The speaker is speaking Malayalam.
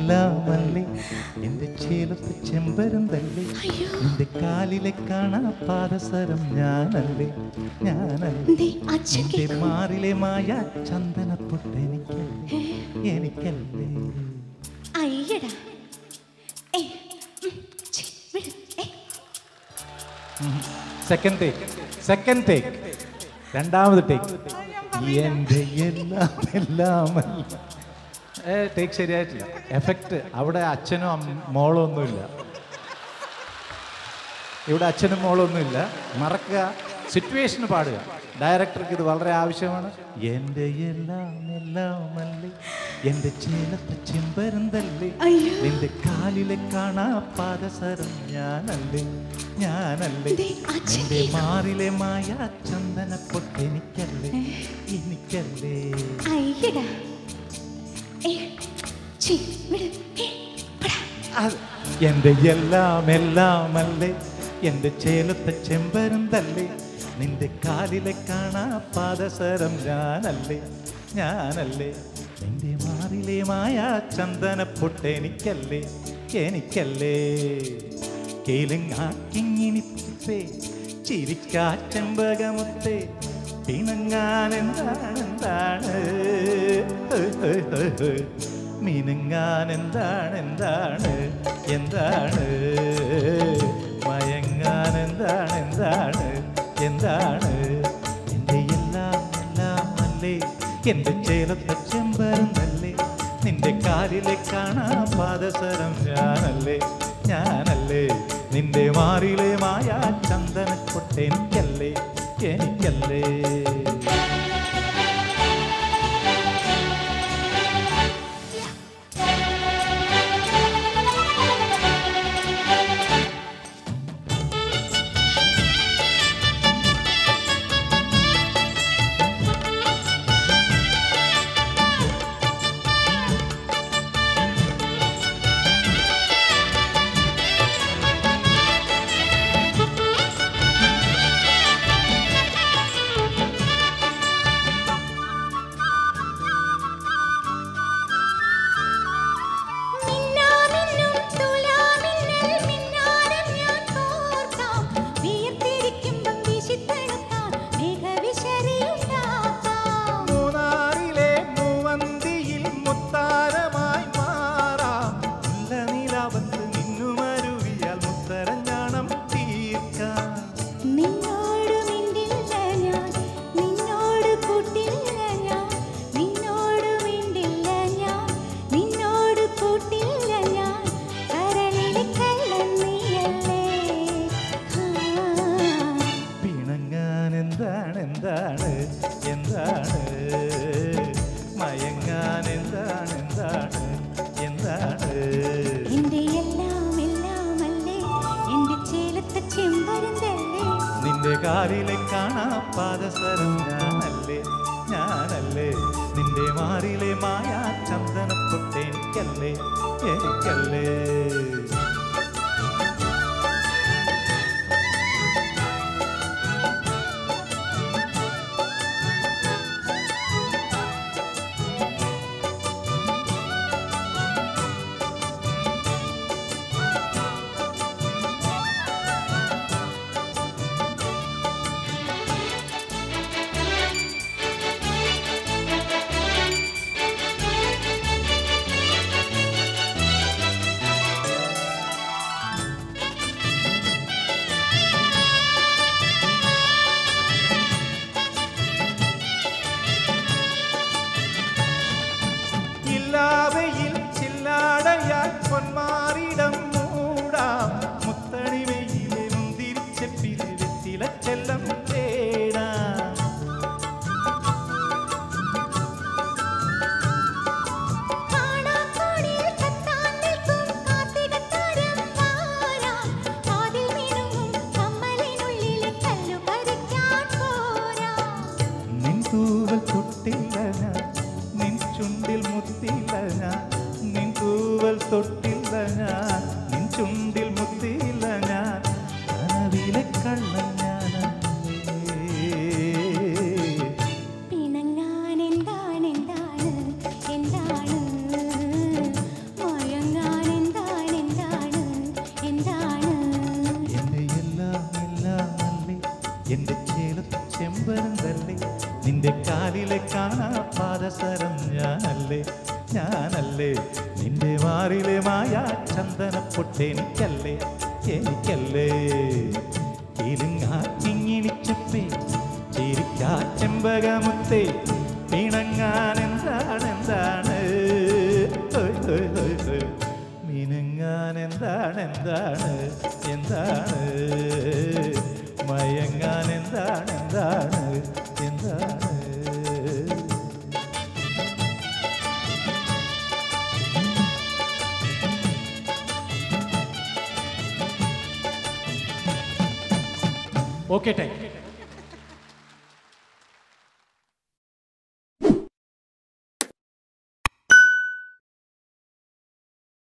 എല്ലാമല്ലേ എൻ്റെ ചേലത്ത് ചെമ്പരുന്തല്ലേ നിന്റെ കാലിലെ കാണാ പാദസരം ഞാനല്ലേ ഞാനല്ലേ എൻ്റെ മാറിലെ മായ ചന്ദനപ്പൊട്ട് എനിക്കല്ലേ എനിക്കല്ലേ അയ്യടാ സെക്കൻഡ് ടേക്ക് രണ്ടാമത് ടേക്ക് എൻ്റെ എല്ലാമല്ല ടേക്ക് ശരിയായിട്ടില്ല എഫക്റ്റ് അവിടെ അച്ഛനും മോളും ഒന്നുമില്ല ഇവിടെ അച്ഛനും മോളും ഒന്നുമില്ല മറക്കുക സിറ്റുവേഷന് പാടുക ഡയറക്ടർക്ക് ഇത് വളരെ ആവശ്യമാണ് എൻ്റെ എല്ലാമല്ലേ എൻ്റെ ചേലത്തെ ചെമ്പരുന്തല്ലേ നിന്റെ കാലിലെ കാണാ പാദസരം ഞാനല്ലേ ഞാനല്ലേ നിന്റെ മാറിലെ മായ ചന്ദനപ്പൊട്ട് എനിക്കല്ലേ എനിക്കല്ലേ എൻ്റെ എല്ലാമല്ലേ എൻ്റെ ചേലത്തെ ചെമ്പരുന്തല്ലേ നിന്റെ കാലിലെ കാണാ പാദസരം ഞാനല്ലേ ഞാനല്ലേ നിന്റെ മാറിലെ മായ ചന്ദനപ്പൊട്ട് എനിക്കല്ലേ എനിക്കല്ലേ കേലുങ്ങാക്കിങ്ങിനിപ്പേ ചിരിക്കാറ്റമ്പകമുത്തേ പിണങ്ങാൻ എന്താണ് മിനുങ്ങാൻ എന്താണ് മയങ്ങാൻ എന്താണ് എൻ്റെ എല്ലാമല്ലേ എൻ്റെ ചേലത്തെ ചെമ്പരുന്തല്ലേ നിന്റെ കാലിലെ കാണാ പാദസരം ഞാനല്ലേ ഞാനല്ലേ നിന്റെ മാറിലെ മായ ചന്ദനപ്പൊട്ട് എനിക്കല്ലേ എനിക്കല്ലേ മയങ്ങാൻ എന്താണ് നിന്റെ കാലിലെ കാണാ പാദസരം ഞാനല്ലേ ഞാനല്ലേ നിന്റെ മാറിലെ മായ ചന്ദനപ്പൊട്ട് എനിക്കല്ലേ എനിക്കല്ലേ പൊന്മാറിടം മൂടാം മുത്തണി വെയിലെ മുന്തിരിച്ചെപ്പിൽ വെറ്റിലച്ചെല്ലം തേടാം നിൻ തൂവൽ തൊട്ടില്ല ഞാൻ നിൻ ചുണ്ടിൽ മുത്തില്ല ഞാൻ നിൻ തൂവൽ തൊട്ടില്ല ഞാൻ നിൻ ചുണ്ടിൽ മുത്തില്ല ഞാൻ കനവിലെ കള്ളൻ പിണങ്ങാൻ എന്താണ് കാണാ പാദസരം ഞാനല്ലേ ഞാനല്ലേ നിന്റെ മാറിലെ മായ ചന്ദനപ്പൊട്ടെനിക്കല്ലേ എനിക്കല്ലേ കിളിങ്ങിണിച്ചപ്പേ ചിരിക്കാ ചെമ്പകമുത്തേ പിണങ്ങാൻ എന്താണ് എന്താണ് മിനുങ്ങാൻ എന്താണ് എന്താണ് എന്താണ് മയങ്ങാൻ എന്താണ് എന്താണ് എന്താണ് ഓക്കെ ടൈം